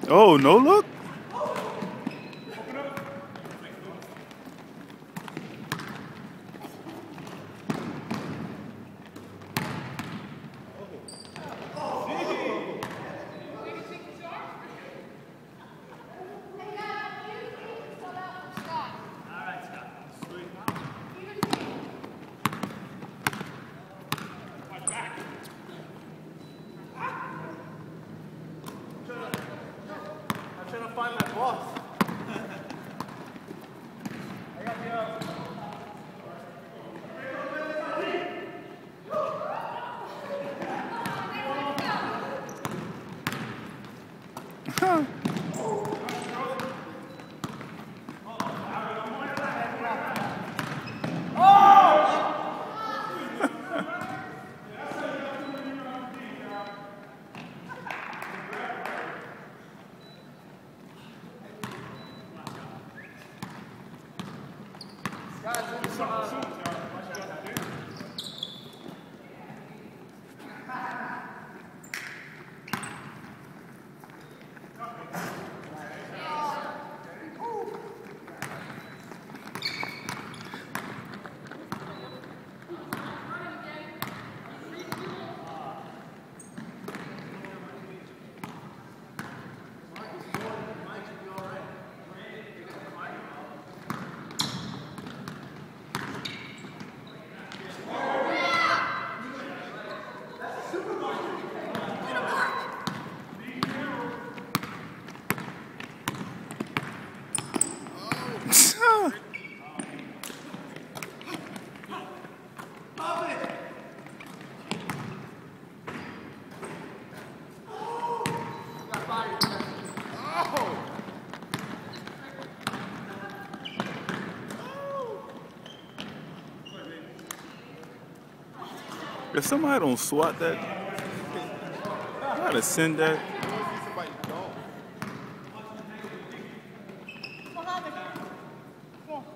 Oh, no look? Find my boss. I got If somebody don't swat that, I gotta send that. Mohamed, come on.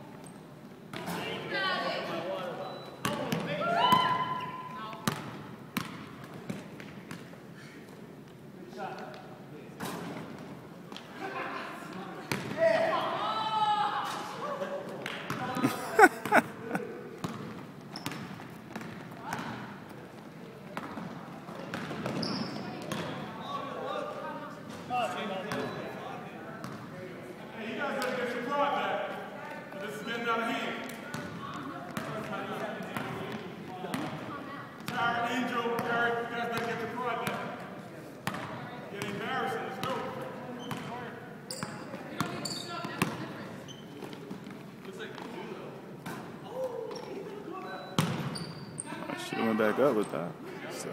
She went back up with that. So.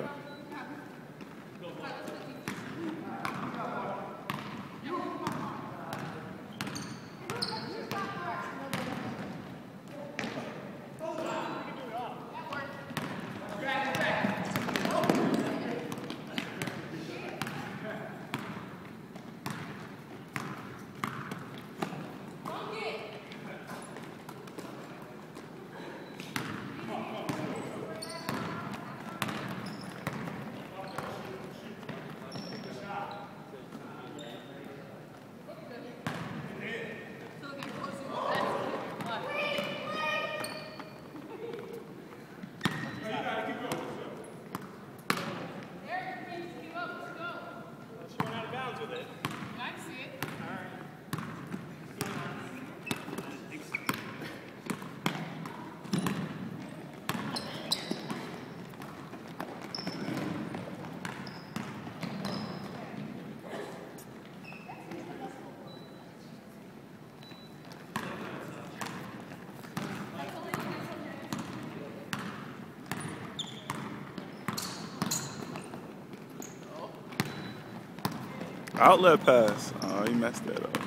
Outlet pass. Oh, he messed that up.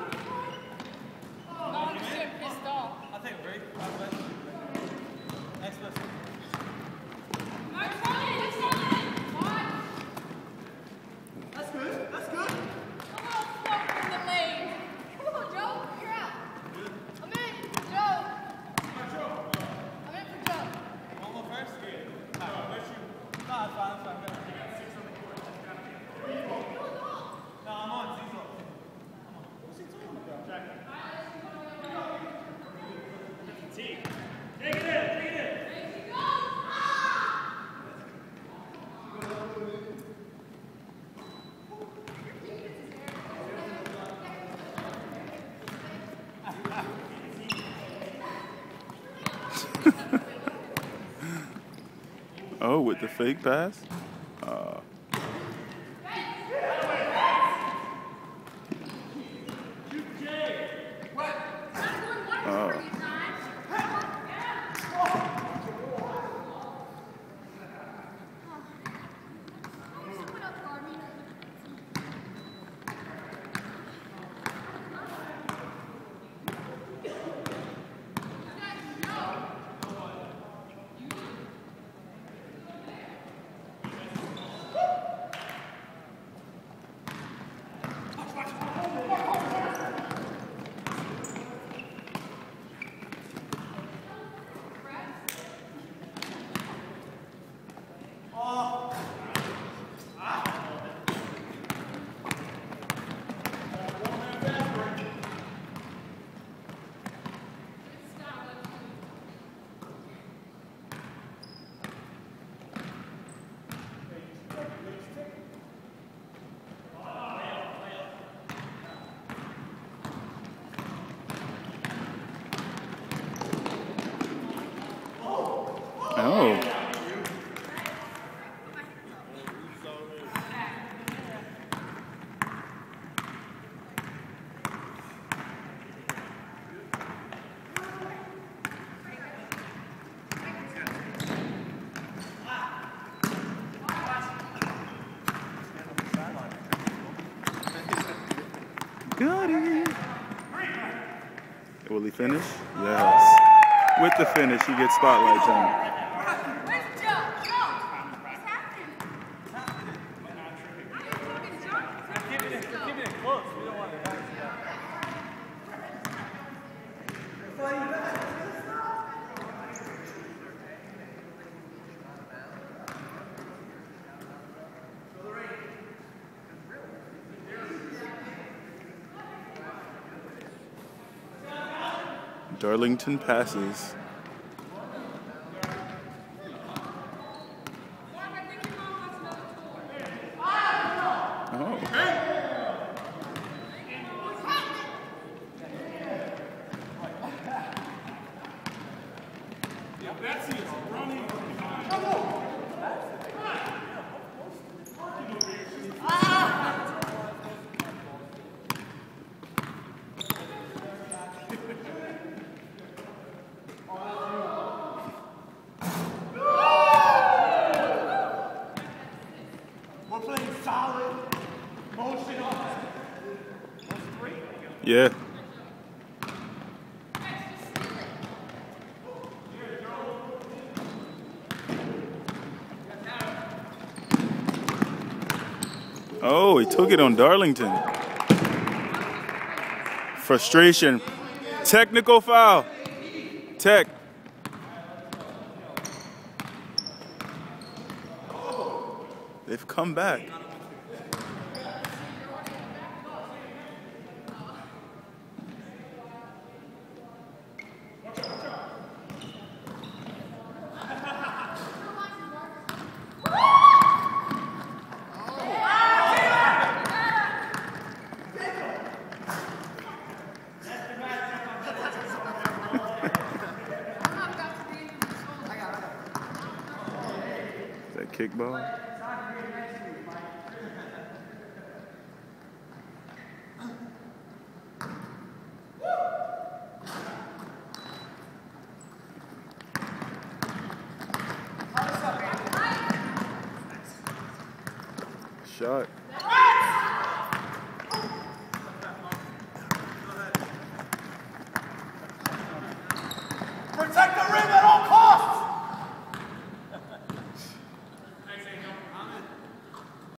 I'll take a break. Next person. That's good. That's good. Come on, smoke in the lane. Come on, Joe. You're out. I'm in, Joe. I'm in for Joe. One more first? Yeah. All right, let's shoot. No, it's fine. It's fine. I got 6 on the court. No, I'm on. Cecil. Oh, with the fake pass? Oh. Got it. Will he finish? Yes. With the finish, he gets spotlight time. Darlington passes. Oh. Betsy is running. We're playing solid motion offense. Those three? Yeah. Oh, he took it on Darlington. Frustration. Technical foul. Tech. They've come back. That kickball. Shot.